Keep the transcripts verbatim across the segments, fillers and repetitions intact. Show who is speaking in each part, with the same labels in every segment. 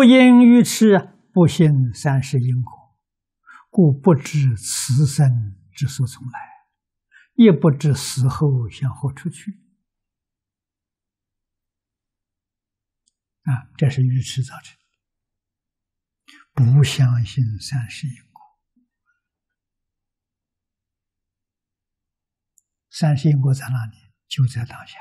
Speaker 1: 因愚痴，不信三世因果，故不知此生之所从来，也不知死后向何处去。啊，这是愚痴造成，不相信三世因果。三世因果在哪里？就在当下。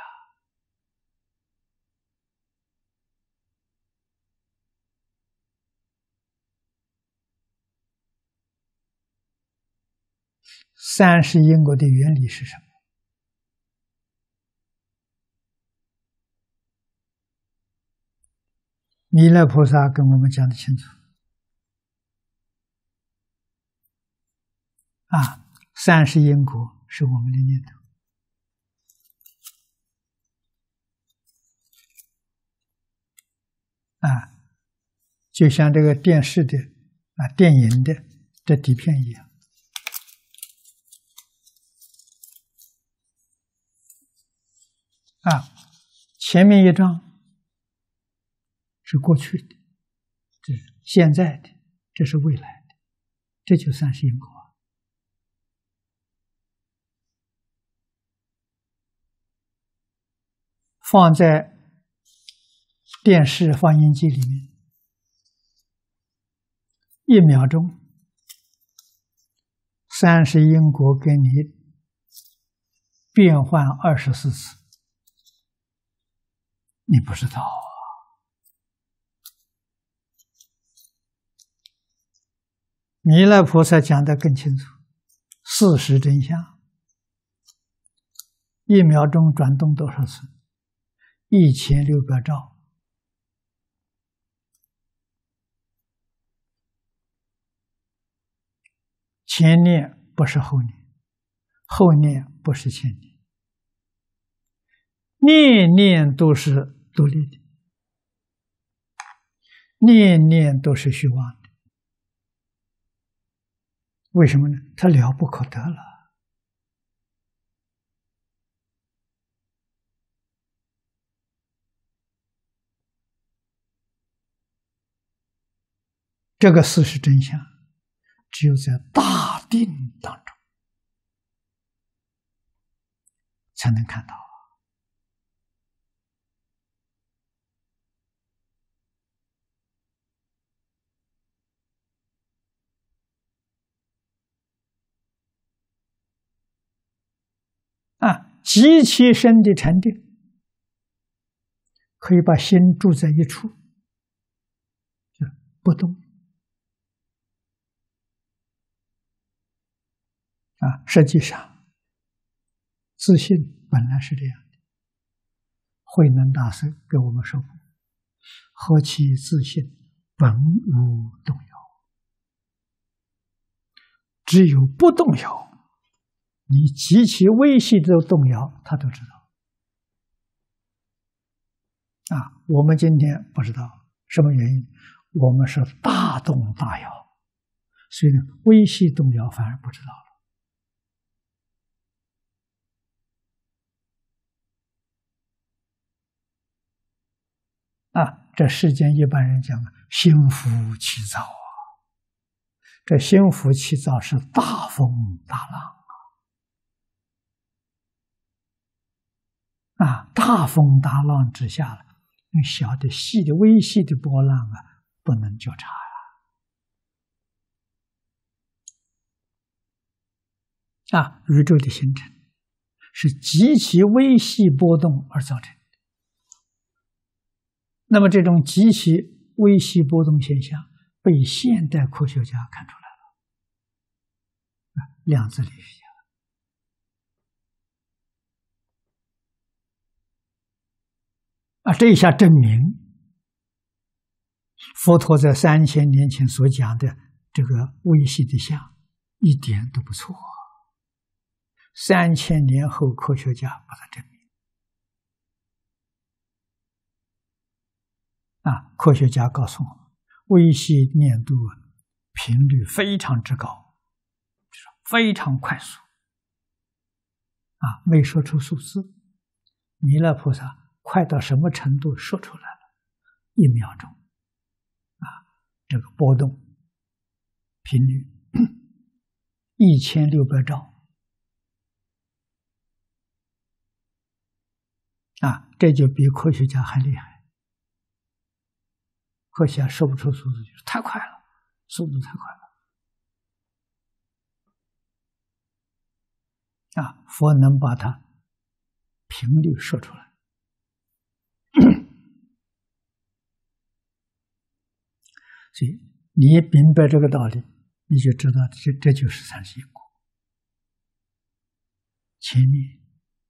Speaker 1: 三世因果的原理是什么？弥勒菩萨跟我们讲得清楚啊，三世因果是我们的念头啊，就像这个电视的啊、电影的这底片一样啊，前面一张是过去的，这是现在的，这是未来的，这就三世因果。放在电视放映机里面，一秒钟，三世因果给你变换二十四次，你不知道啊。弥勒菩萨讲得更清楚，事实真相，一秒钟转动多少次？一千六百兆。前念不是后念，后念不是前念，念念都是独立的，念念都是虚妄的。为什么呢？它了不可得了。这个事实真相，只有在大定当中才能看到。啊，极其深的禅定，可以把心住在一处，就不动。啊，实际上，自信本来是这样的。慧能大师给我们说过：“何其自信，本无动摇。”只有不动摇，你极其微细的动摇，他都知道。啊，我们今天不知道什么原因，我们是大动大摇，所以呢，微细动摇反而不知道了。啊，这世间一般人讲心浮气躁啊，这心浮气躁是大风大浪啊！啊，大风大浪之下了，那小的细的微细的波浪啊，不能觉察啊！啊，宇宙的形成是极其微细波动而造成。那么这种极其微细波动现象被现代科学家看出来了，量子力学家啊，这一下证明佛陀在三千年前所讲的这个微细的相一点都不错，三千年后科学家把它证明。啊，科学家告诉我们，微细念度频率非常之高，非常快速。啊，没说出数字，弥勒菩萨快到什么程度说出来了？一秒钟，啊， 这个波动频率一千六百兆啊，这就比科学家还厉害。科学家说不出数字，就是太快了，速度太快了啊！佛能把它频率说出来。所以你明白这个道理，你就知道这这就是三世因果，前念、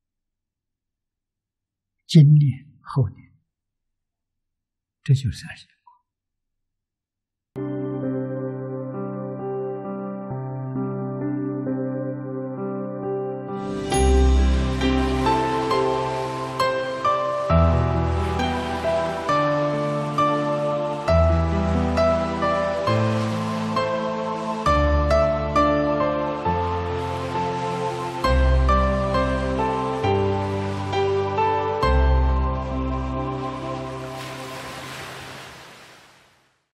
Speaker 1: 今念、后念，这就是三世。